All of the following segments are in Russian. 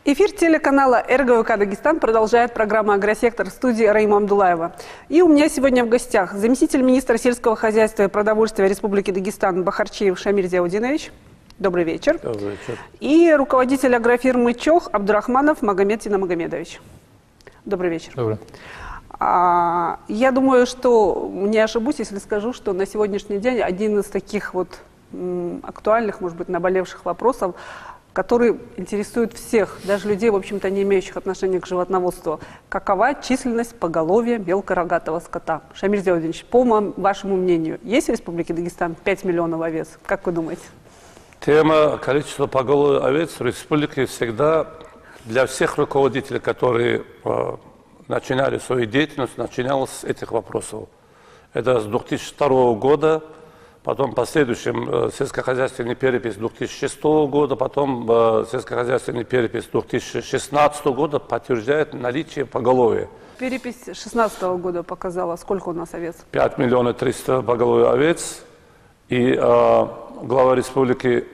Эфир телеканала РГВК Дагестан продолжает программа «Агросектор» в студии Раима Абдулаева. И у меня сегодня в гостях заместитель министра сельского хозяйства и продовольствия Республики Дагестан Бахарчиев Шамиль Зиаудинович. Добрый вечер. Добрый вечер. И руководитель агрофирмы ЧОХ Абдурахманов Магомед Магомедович. Добрый вечер. Добрый. Я думаю, что не ошибусь, если скажу, что на сегодняшний день один из таких вот актуальных, может быть, наболевших вопросов, который интересует всех, даже людей, в общем-то, не имеющих отношения к животноводству. Какова численность поголовья мелкорогатого скота? Шамиль Зиаудинович, по вашему мнению, есть в Республике Дагестан 5 миллионов овец? Как вы думаете? Тема количества поголовья овец в республике всегда для всех руководителей, которые начинали свою деятельность, начиналась с этих вопросов. Это с 2002 года. Потом в последующем сельскохозяйственный перепись 2006 года, потом сельскохозяйственный перепись 2016 года подтверждает наличие поголовья. Перепись 2016 года показала, сколько у нас овец? 5 миллионов 300 поголовья овец. И глава республики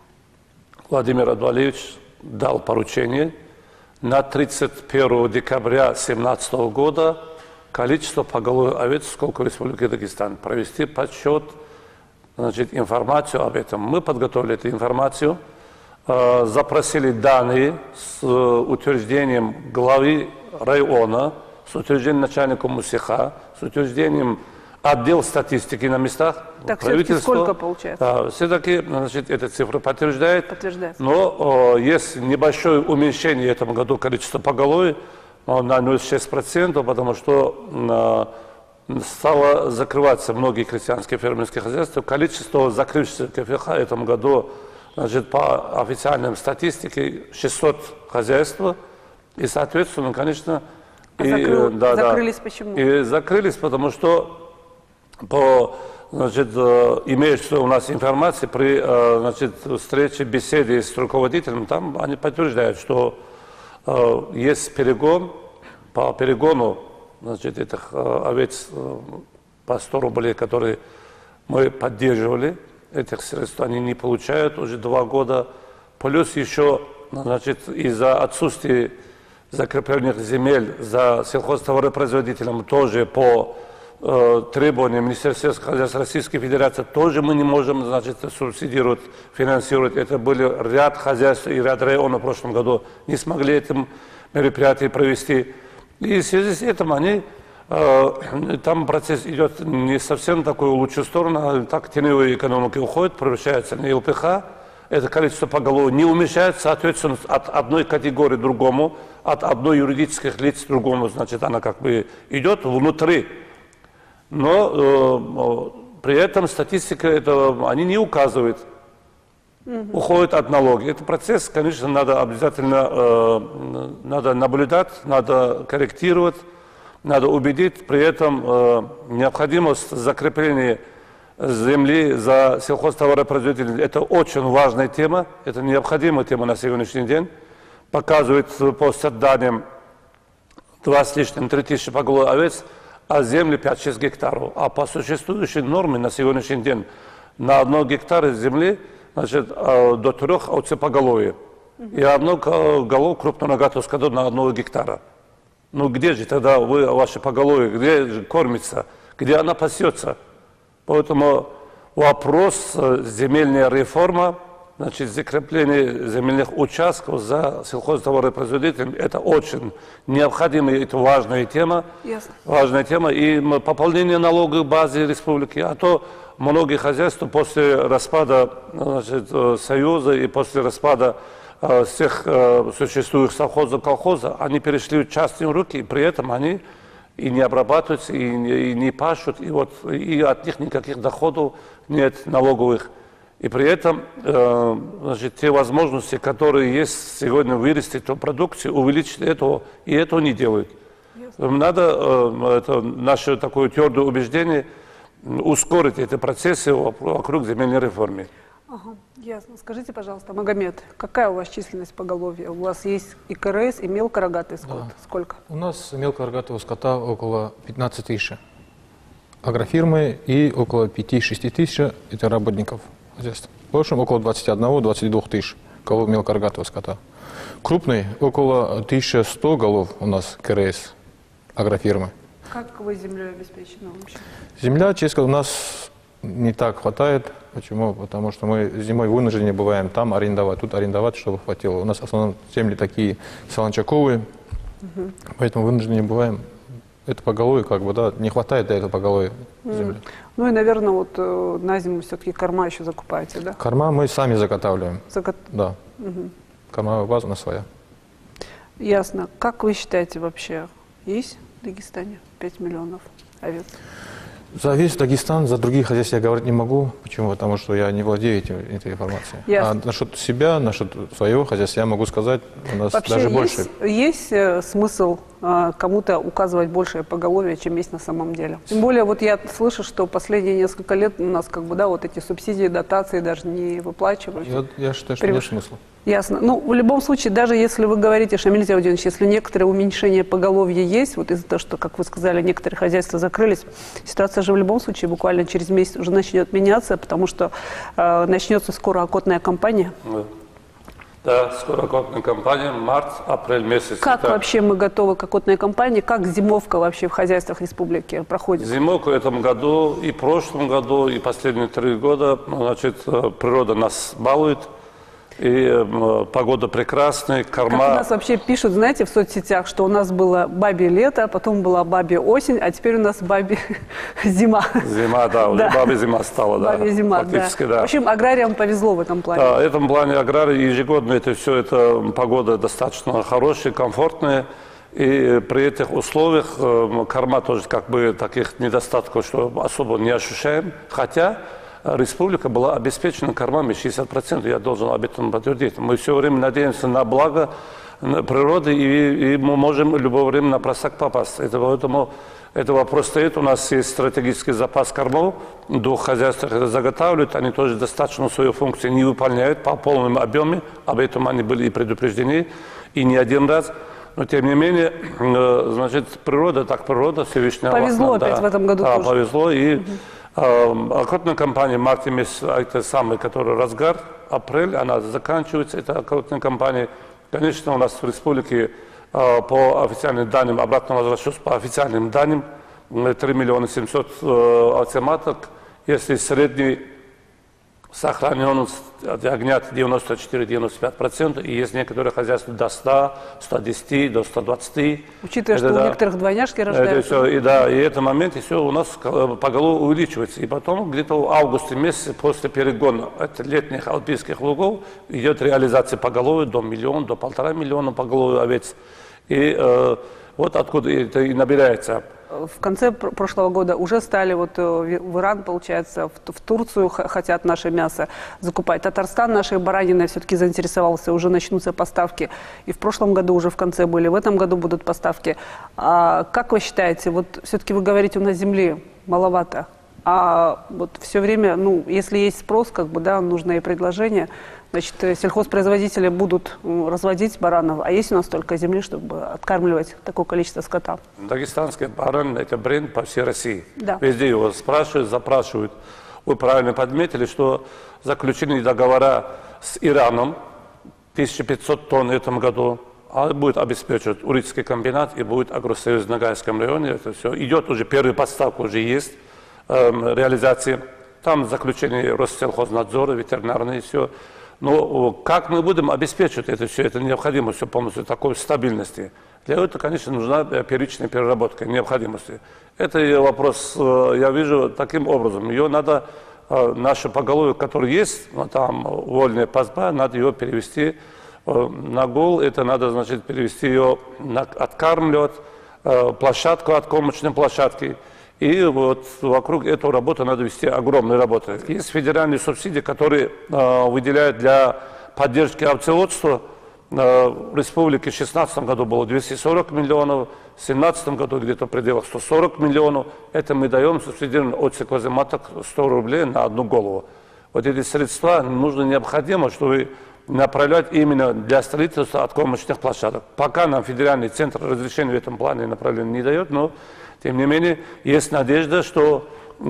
Владимир Адвалевич дал поручение на 31 декабря 2017 года количество поголовья овец, сколько в Республике Дагестан, провести подсчет, значит, информацию об этом. Мы подготовили эту информацию, запросили данные с утверждением главы района, с утверждением начальника МУСИХа, с утверждением отдел статистики на местах. Так все-таки сколько получается? Все-таки, значит, эта цифра подтверждает. Подтверждается. Но есть небольшое уменьшение в этом году количества поголовья на 0,6%, потому что стало закрываться многие крестьянские фермерские хозяйства. Количество закрывшихся КФХ в этом году, значит, по официальной статистике 600 хозяйств. И, соответственно, конечно... Закрылись почему? И закрылись, потому что по, значит, имеющейся у нас информации при, значит, встрече, беседе с руководителем, там они подтверждают, что есть перегон, по перегону, значит, этих овец по 100 рублей, которые мы поддерживали, этих средств они не получают уже 2 года. Плюс еще, значит, из-за отсутствия закрепленных земель за сельхозтоваропроизводителям тоже по требованиям Министерства сельского хозяйства Российской Федерации тоже мы не можем, значит, субсидировать, финансировать. Это были ряд хозяйств и ряд районов в прошлом году не смогли это мероприятие провести. И в связи с этим они, там процесс идет не совсем такой в лучшую сторону, а так теневые экономики уходят, превращаются на ЛПХ. Это количество поголовья не уменьшается, соответственно, от одной категории к другому, от одной юридических лиц к другому, значит, она как бы идет внутри. Но при этом статистика, это, они не указывают, уходят от налоги. Этот процесс, конечно, надо обязательно надо наблюдать, надо корректировать, надо убедить. При этом необходимость закрепления земли за сельхозтоваропроизводителей – это очень важная тема, это необходимая тема на сегодняшний день. Показывает по данным 2 с лишним 3 тысячи поголовья овец, а земли 5-6 гектаров. А по существующей норме на сегодняшний день на 1 гектаре земли, значит, до 3 овцепоголовья. И 1 голов крупнорогатого скота на 1 гектара. Ну где же тогда вы, ваши поголовья, где же кормится, где она пасется? Поэтому вопрос земельная реформа, значит, закрепление земельных участков за сельхозтоваропроизводителями, это очень необходимая, это важная тема. Важная тема. И пополнение налоговой базы республики. А то многие хозяйства после распада, значит, Союза и после распада всех существующих совхозов, колхозов, они перешли в частные руки, и при этом они и не обрабатываются, и не пашут, и, вот, и от них никаких доходов нет налоговых. И при этом, значит, те возможности, которые есть сегодня вырасти эту продукцию, увеличить этого, и этого не делают. Надо, это наше такое твердое убеждение, ускорить эти процессы вокруг земельной реформы. Ага, ясно. Скажите, пожалуйста, Магомед, какая у вас численность поголовья? У вас есть и КРС, и мелкорогатый скот. Да. Сколько? У нас мелкорогатого скота около 15 тысяч. Агрофирмы и около 5-6 тысяч это работников хозяйства. В общем, около 21-22 тысяч кого мелкорогатого скота. Крупный, около 1100 голов у нас КРС, агрофирмы. Как вы землей обеспечены вообще? Земля, честно, у нас не так хватает. Почему? Потому что мы зимой вынуждены бываем там арендовать, тут арендовать, чтобы хватило. У нас в основном земли такие солончаковые, поэтому вынуждены бываем. Это поголовье, как бы, да, не хватает для этого поголовья земли. Ну и, наверное, вот на зиму все-таки корма еще закупаете, да? Корма мы сами заготавливаем. Да. Кормовая база у нас своя. Ясно. Как вы считаете вообще, есть в Дагестане 5 миллионов овец? За весь Дагестан, за другие хозяйства я говорить не могу. Почему? Потому что я не владею этой информацией. Ясно. А насчет себя, насчет своего хозяйства я могу сказать, у нас вообще даже больше. Есть смысл кому-то указывать большее поголовье, чем есть на самом деле? Тем более, вот я слышу, что последние несколько лет у нас как бы, да, вот эти субсидии, дотации даже не выплачивают. Я считаю, что нет смысла. Ясно. Ну, в любом случае, даже если вы говорите, Шамиль Зиаудинович, если некоторое уменьшение поголовья есть, вот из-за того, что, как вы сказали, некоторые хозяйства закрылись, ситуация же в любом случае буквально через месяц уже начнет меняться, потому что начнется скоро окотная кампания. Да, скоро окотная кампания, март-апрель месяц. Как вообще мы готовы к окотной кампании? Как зимовка вообще в хозяйствах республики проходит? Зимовка в этом году, и в прошлом году, и последние 3 года, значит, природа нас балует. И погода прекрасная, корма... Как у нас вообще пишут, знаете, в соцсетях, что у нас было бабье лето, потом была бабья осень, а теперь у нас бабья зима. Зима, да, уже бабья зима стала, да. Бабья зима, фактически, да. В общем, аграриям повезло в этом плане. Да, в этом плане аграрии ежегодно это погода достаточно хорошая, комфортная. И при этих условиях корма тоже как бы таких недостатков, что особо не ощущаем. Хотя республика была обеспечена кормами 60%, я должен об этом подтвердить. Мы все время надеемся на благо природы, и мы можем в любое время на просак попасть. Поэтому это вопрос стоит. У нас есть стратегический запас кормов, 2 хозяйств заготавливают, они тоже достаточно свою функцию не выполняют по полному объему, об этом они были и предупреждены, и не один раз. Но, тем не менее, значит, природа, так природа, Всевышний Аллах. Повезло опять в этом году тоже. Повезло, и окотная кампания в марте месяце, это самый, который разгар, апрель, она заканчивается, эта окотная кампания. Конечно, у нас в республике по официальным данным, обратно возвращусь, по официальным данным, 3 миллиона 700 овцематок, если средний сохраненность ягнят 94-95%, и есть некоторые хозяйства до 100, 110, до 120. Учитывая, что у некоторых двойняшки рождаются. Это все, и этот момент все у нас поголовье увеличивается. И потом где-то в августе месяце после перегона летних альпийских лугов идет реализация поголовья до 1 миллиона, до 1,5 миллиона поголовья овец. И вот откуда это и набирается. В конце прошлого года уже стали вот в Иран, получается, в Турцию хотят наше мясо закупать. Татарстан нашей бараниной все-таки заинтересовался, уже начнутся поставки. И в прошлом году уже в конце были, в этом году будут поставки. А как вы считаете, вот все-таки вы говорите, у нас земли маловато, а вот все время, ну, если есть спрос, как бы, да, нужно и предложение, значит, сельхозпроизводители будут разводить баранов, а есть у нас столько земли, чтобы откармливать такое количество скота? Дагестанский баран – это бренд по всей России. Да. Везде его спрашивают, запрашивают. Вы правильно подметили, что заключены договора с Ираном, 1500 тонн в этом году, а будет обеспечивать Урицкий комбинат и будет агросоюз в Ногайском районе. Это все идет уже, первая поставка уже есть, реализация. Там заключение Россельхознадзора, ветеринарное и все. Но как мы будем обеспечивать это все? Это необходимо все полностью такой стабильности. Для этого, конечно, нужна первичная переработка необходимости. Это вопрос, я вижу таким образом. Ее надо, наше поголовье, которое есть, там вольная пастба, надо ее перевести на гол. Это надо, значит, перевести ее, откармливать, площадку от кормочной площадки. И вот вокруг этого работы надо вести огромную работу. Есть федеральные субсидии, которые выделяют для поддержки овцеводства. В республике в 2016 году было 240 миллионов, в 2017 году где-то в пределах 140 миллионов. Это мы даем субсидированный отсек маток 100 рублей на одну голову. Вот эти средства нужно необходимо, чтобы направлять именно для строительства откормочных площадок. Пока нам федеральный центр разрешения в этом плане направления не дает, но тем не менее, есть надежда, что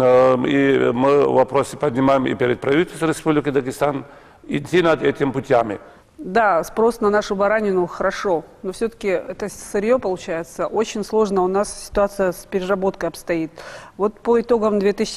и мы вопросы поднимаем и перед правительством Республики Дагестан, идти над этими путями. Да, спрос на нашу баранину хорошо, но все-таки это сырье получается очень сложно. У нас ситуация с переработкой обстоит. Вот по итогам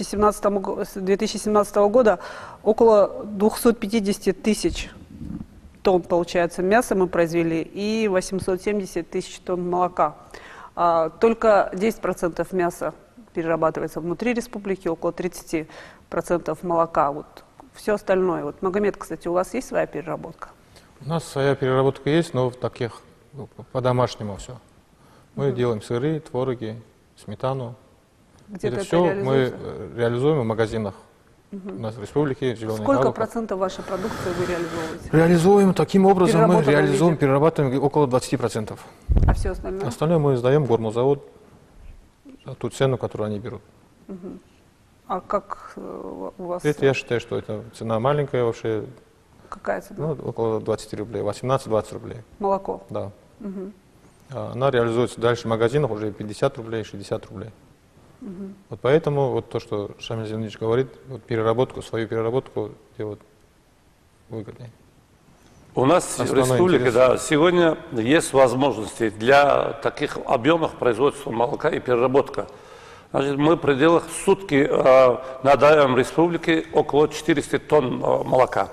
2017 года около 250 тысяч тонн, получается, мяса мы произвели и 870 тысяч тонн молока. Только 10% мяса перерабатывается внутри республики, около 30% молока. Вот все остальное. Вот, Магомед, кстати, у вас есть своя переработка? У нас своя переработка есть, но в таких, по-домашнему все. Мы делаем сыры, твороги, сметану. Где-то это все мы реализуем в магазинах. У нас в республике зеленый. Сколько процентов вашей продукции вы реализовываете? Реализуем таким образом, мы реализуем, перерабатываем около 20%. А все остальное? Остальное мы сдаем в гормозавод за ту цену, которую они берут. А как у вас? Это я считаю, что это цена маленькая вообще. Какая цена? Ну, около 20 рублей, 18-20 рублей. Молоко? Да. Она реализуется дальше в магазинах уже 50 рублей, 60 рублей. Вот поэтому вот то, что Шамиль Зинович говорит, вот переработку, свою переработку делать выгоднее. У нас в республике, да, сегодня есть возможности для таких объемов производства молока и переработка. Значит, мы в пределах сутки надаем в республике около 400 тонн молока.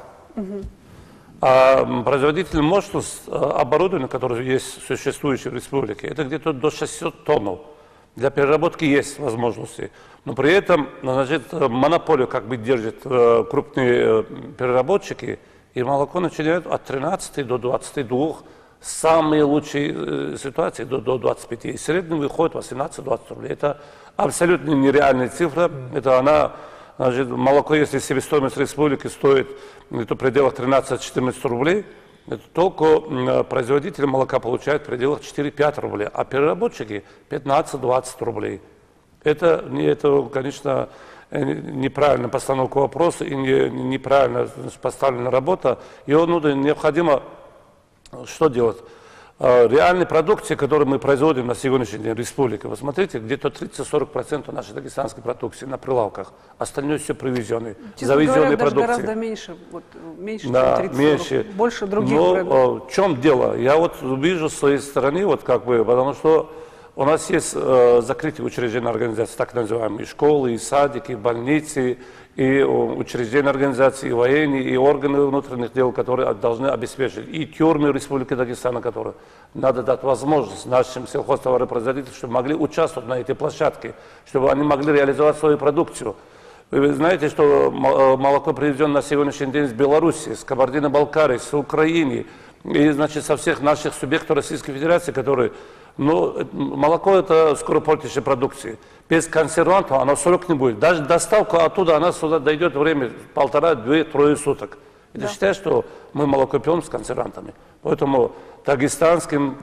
Производитель мощность оборудования, которое есть существующее в республике, это где-то до 600 тонн. Для переработки есть возможности, но при этом, значит, монополию как бы держат крупные переработчики, и молоко начинают от 13 до 22, самые лучшие ситуации до 25, и в среднем выходит 18-20 рублей. Это абсолютно нереальная цифра, это она, значит, молоко, если себестоимость республики стоит где-то в пределах 13-14 рублей, это только производитель молока получает в пределах 4-5 рублей, а переработчики 15-20 рублей. Это, конечно, неправильная постановка вопроса и неправильно поставлена работа. Ее необходимо что делать? Реальной продукции, которую мы производим на сегодняшний день в республике, вы смотрите, где-то 30-40% нашей дагестанской продукции на прилавках, остальное все привезенные, завезенные продукции. Гораздо меньше, меньше, да, чем 30-40, меньше. Больше других брендов. В чем дело? Я вот вижу с своей стороны, вот как бы, потому что у нас есть закрытие учреждений организаций, так называемые, школы, и садики, и больницы, и учреждения организации, и военные, и органы внутренних дел, которые должны обеспечить, и тюрьмы Республики Дагестана, которые надо дать возможность нашим сельхозтоваропроизводителям, чтобы могли участвовать на этой площадке, чтобы они могли реализовать свою продукцию. Вы знаете, что молоко привезено на сегодняшний день с Беларуси, с Кабардино-Балкарии, с Украины, и, значит, со всех наших субъектов Российской Федерации, которые... Но молоко – это скоропортящая продукция. Без консервантов оно срок не будет. Даже доставка оттуда, она сюда дойдет время 1,5-2-3 суток. Я считаю, что мы молоко пьем с консервантами. Поэтому дагестанцам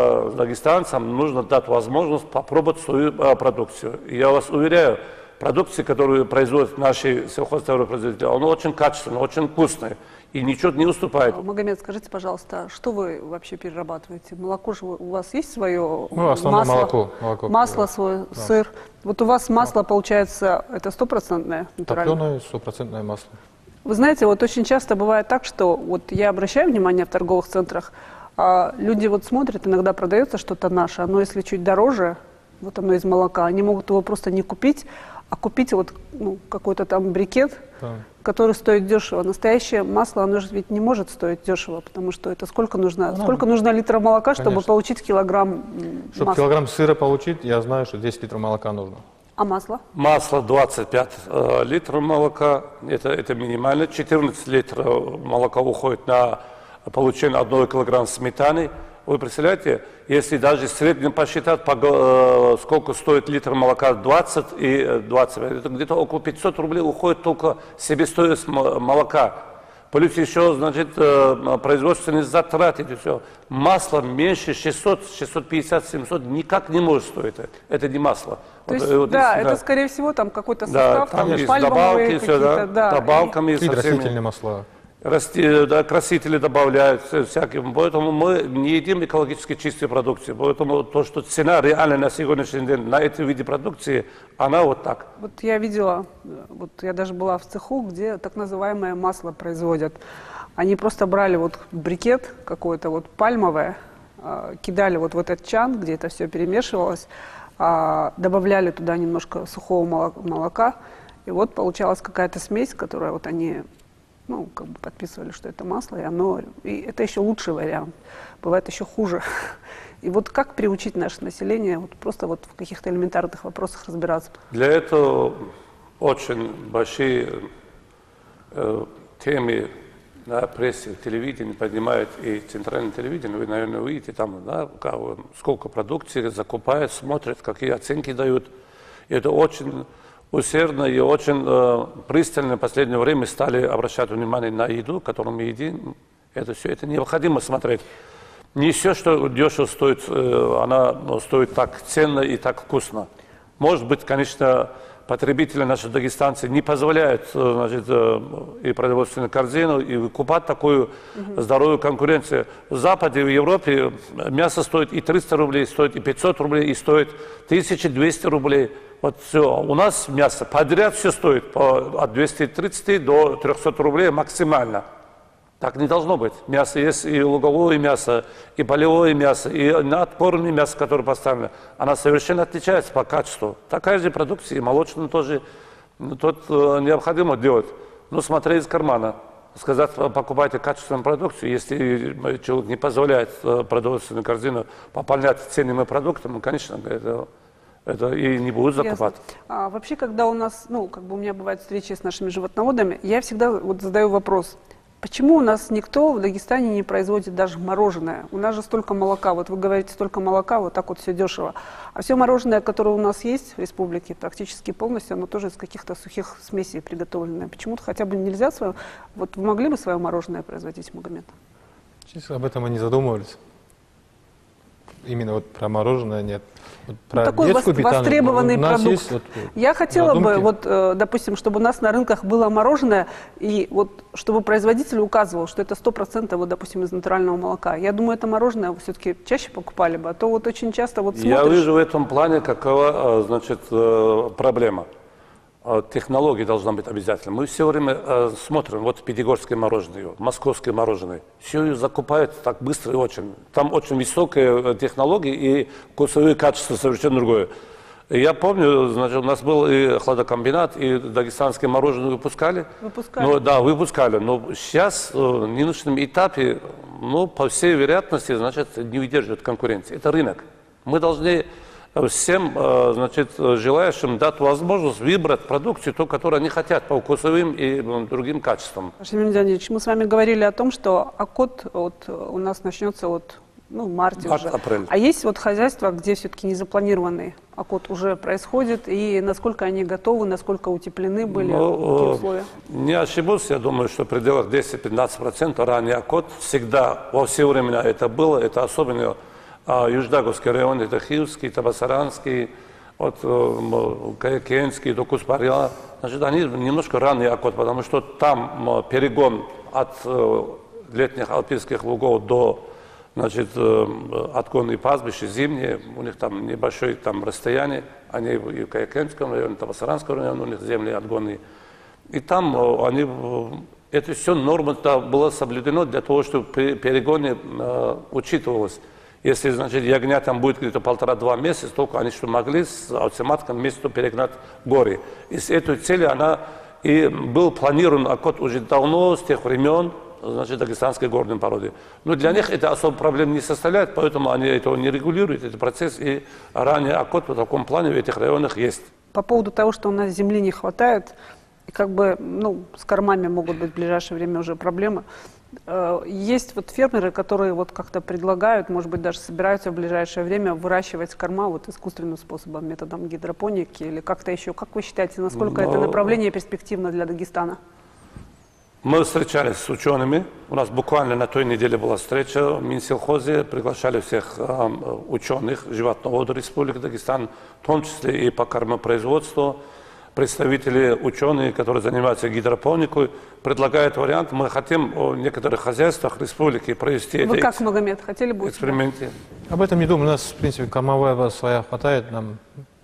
нужно дать возможность попробовать свою продукцию. И я вас уверяю, продукция, которую производят наши сельхозтоваропроизводители, она очень качественная, очень вкусная. И ничего не уступает. Магомед, скажите, пожалуйста, что вы вообще перерабатываете? Молоко же у вас есть свое? Ну, основное молоко. Масло свое, да. Сыр. Вот у вас масло, получается, это 100% натуральное? Топленое 100% масло. Вы знаете, вот очень часто бывает так, что вот я обращаю внимание в торговых центрах, люди вот смотрят, иногда продается что-то наше, оно если чуть дороже, вот оно из молока, они могут его просто не купить, а купить вот какой-то там брикет, да, который стоит дешево. Настоящее масло, оно же ведь не может стоить дешево, потому что это сколько нужно литров молока, чтобы получить килограмм масла? Чтобы килограмм сыра получить, я знаю, что 10 литров молока нужно. А масло? Масло 25 литров молока, это минимально. 14 литров молока уходит на получение 1 килограмма сметаны. Вы представляете, если даже в среднем посчитать, сколько стоит литр молока, 20 и 25, это где-то около 500 рублей уходит только себестоимость молока. Плюс еще, значит, производственные затраты, и все. Масло меньше 600, 650, 700 никак не может стоить. Это не масло. То есть, это, скорее всего, там какой-то состав, там есть добавки, все, добавками и растительные масла. Красители добавляют всякие. Поэтому мы не едим экологически чистую продукцию. Поэтому то, что цена реально на сегодняшний день на этом виде продукции, она вот так. Вот я видела, вот я даже была в цеху, где так называемое масло производят. Они просто брали вот брикет какой-то вот пальмовый, кидали вот в этот чан, где это все перемешивалось, добавляли туда немножко сухого молока, и вот получалась какая-то смесь, которая вот они, ну, как бы подписывали, что это масло, и это еще лучший вариант. Бывает еще хуже. И вот как приучить наше население вот просто вот в каких-то элементарных вопросах разбираться? Для этого очень большие темы на прессе, телевидении поднимают и центральное телевидение. Вы, наверное, увидите там, да, сколько продукции закупают, смотрят, какие оценки дают. И это очень усердно и очень пристально в последнее время стали обращать внимание на еду, которую мы едим. Это все, это необходимо смотреть. Не все, что дешево стоит, она стоит так ценно и так вкусно. Может быть, конечно, потребители, наши дагестанцы, не позволяют, значит, и продовольственную корзину, и выкупать такую здоровую конкуренцию. В Западе, в Европе мясо стоит и 300 рублей, стоит и 500 рублей, и стоит 1200 рублей. Вот все. У нас мясо подряд все стоит от 230 до 300 рублей максимально. Так не должно быть. Мясо есть и луговое мясо, и полевое мясо, и отборное мясо, которое поставлено. Она совершенно отличается по качеству. Такая же продукция, и молочную тоже. Тут необходимо делать. Ну, смотреть из кармана. Сказать, покупайте качественную продукцию. Если человек не позволяет продовольственную корзину пополнять ценными продуктами, конечно, это и не будут закупать. А вообще, когда у нас, ну, как бы у меня бывают встречи с нашими животноводами, я всегда вот задаю вопрос. Почему у нас никто в Дагестане не производит даже мороженое? У нас же столько молока. Вот вы говорите, столько молока, вот так вот все дешево. А все мороженое, которое у нас есть в республике, практически полностью, оно тоже из каких-то сухих смесей приготовленное. Почему-то хотя бы нельзя свое... Вот вы могли бы свое мороженое производить, Магомед? Честно, об этом мы не задумывались. Именно вот про мороженое нет. Вот про такой востребованный продукт. Есть, Я хотела бы, вот, допустим, чтобы у нас на рынках было мороженое, и вот чтобы производитель указывал, что это 100%, вот, допустим, из натурального молока. Я думаю, это мороженое все-таки чаще покупали бы, а то вот очень часто вот смотришь... Я вижу в этом плане, какова, значит, проблема. Технология должна быть обязательно. Мы все время смотрим, вот пятигорское мороженое, московское мороженое. Все ее закупают так быстро и очень. Там очень высокие технологии и вкусовые качества совершенно другое. Я помню, значит, у нас был и хладокомбинат, и дагестанское мороженое выпускали. Выпускали? Ну, да, выпускали. Но сейчас, в нынешнем этапе, ну, по всей вероятности, значит, не выдерживает конкуренции. Это рынок. Мы должны... всем, значит, желающим дать возможность выбрать продукцию, ту, которую они хотят, по вкусовым и другим качествам. Шамиль Леонидович, мы с вами говорили о том, что АКОТ вот, у нас начнется вот, ну, в марте уже. Апрель. А есть вот хозяйства, где все-таки незапланированный АКОТ уже происходит, и насколько они готовы, насколько утеплены были, какие условия? Не ошибусь, я думаю, что в пределах 10-15% ранее АКОТ всегда, во все времена это было, это особенно Юждаговский район, это Хивский, Табасаранский, от Каякенский до Куспарья. Значит, они немножко ранний АКОТ, потому что там перегон от летних альпийских лугов до, значит, отгонные пастбища зимние, у них там небольшое там расстояние, они и в Каякенском районе, Табасаранском районе, у них земли отгонные. И там они, это все норма было соблюдено для того, чтобы при перегоне учитывалось. Если, значит, ягнятам будет где-то 1,5-2 месяца, только они что могли с автоматком вместе перегнать горы. И с этой целью она и был планирован АКОТ уже давно, с тех времен, значит, дагестанской горной породы. Но для них это особо проблем не составляет, поэтому они этого не регулируют, этот процесс, и ранее АКОТ в таком плане в этих районах есть. По поводу того, что у нас земли не хватает, и как бы, ну, с кормами могут быть в ближайшее время уже проблемы. Есть вот фермеры, которые вот как-то предлагают, может быть, даже собираются в ближайшее время выращивать корма вот искусственным способом, методом гидропоники или как-то еще. Как вы считаете, насколько это направление перспективно для Дагестана? Мы встречались с учеными. У нас буквально на той неделе была встреча в Минсельхозе. Приглашали всех ученых животноводов Республики Дагестан, в том числе и по кормопроизводству. Представители, ученые, которые занимаются гидропоникой, предлагают вариант. Мы хотим в некоторых хозяйствах республики провести Вы как, Магомед, хотели бы эксперименты? Об этом не думаю. У нас, в принципе, кормовая своя хватает. Нам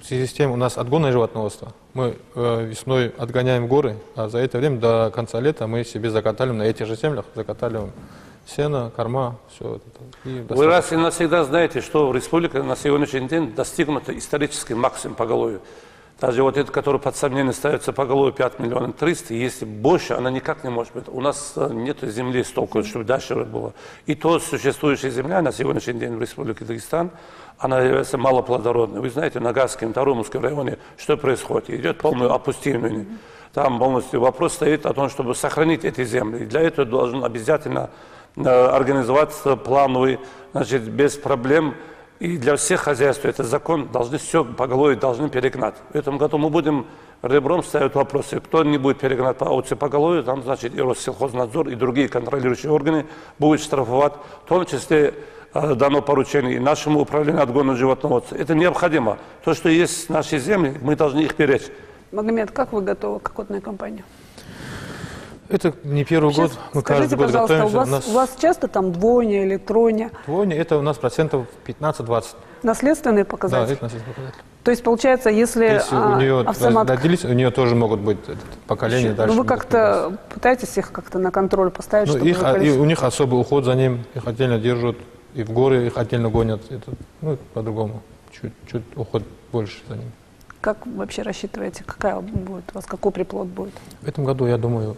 в связи с тем у нас отгонное животноводство. Мы весной отгоняем горы, а за это время до конца лета мы себе заготавливаем на этих же землях, заготавливаем сено, корма, все это. Вы раз и навсегда знаете, что в республике на сегодняшний день достигнут исторический максимум поголовья. Даже вот это, который под сомнение ставится поголовье 5 миллионов 300, если больше, она никак не может быть. У нас нет земли столько, чтобы дальше было. И то существующая земля на сегодняшний день в республике Дагестан, она является малоплодородной. Вы знаете, на Газском, Тарумском районе, что происходит? Идет полное опустение. Там полностью вопрос стоит о том, чтобы сохранить эти земли. И для этого должен обязательно организоваться плановый, значит, без проблем. И для всех хозяйств этот закон должны все поголовье должны перегнать. В этом году мы будем ребром ставить вопросы. Кто не будет перегнать по овце поголовью, там, значит, и Россельхознадзор, и другие контролирующие органы будут штрафовать, в том числе дано поручение и нашему управлению отгонного животноводства. Это необходимо. То, что есть наши земли, мы должны их беречь. Магомед, как вы готовы к охотной кампании? Это не первый год. Мы скажите, каждый год готовимся. У вас часто там двойня или тройня? Двойня это у нас процентов 15-20. Наследственные Да, показатели? это наследственный показатель. То есть, получается, если у нее овцематка... родились, у нее тоже могут быть поколения дальше. Ну, вы как-то пытаетесь их как-то на контроль поставить, ну, чтобы... у них особый уход за ним, их отдельно держат, и в горы их отдельно гонят. Это, ну, по-другому. Чуть уход больше за ним. Как вообще рассчитываете, какая будет у вас, какой приплод будет? В этом году, я думаю,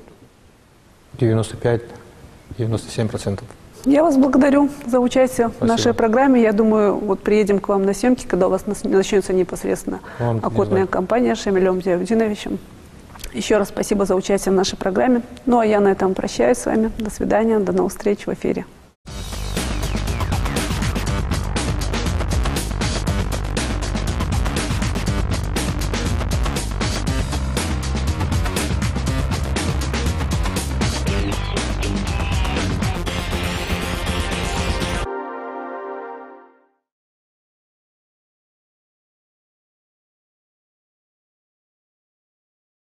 95-97%. Я вас благодарю за участие в нашей программе. Я думаю, вот приедем к вам на съемки, когда у вас начнется непосредственно охотная кампания с Шамилем Зиаудиновичем. Еще раз спасибо за участие в нашей программе. Ну а я на этом прощаюсь с вами. До свидания, до новых встреч в эфире.